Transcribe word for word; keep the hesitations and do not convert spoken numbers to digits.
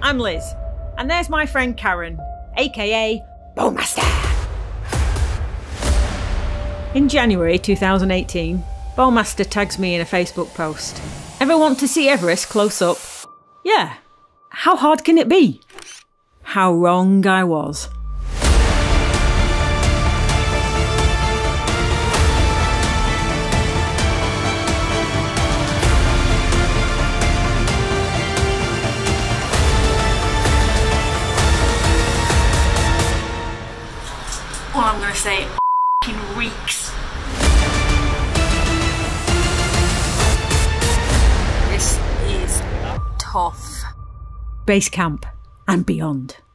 I'm Liz, and there's my friend Karen, aka Bowmaster. In January two thousand eighteen, Bowmaster tags me in a Facebook post. Ever want to see Everest close up? Yeah. How hard can it be? How wrong I was. Well, I'm gonna say it f***ing reeks. This is tough. Base camp and beyond.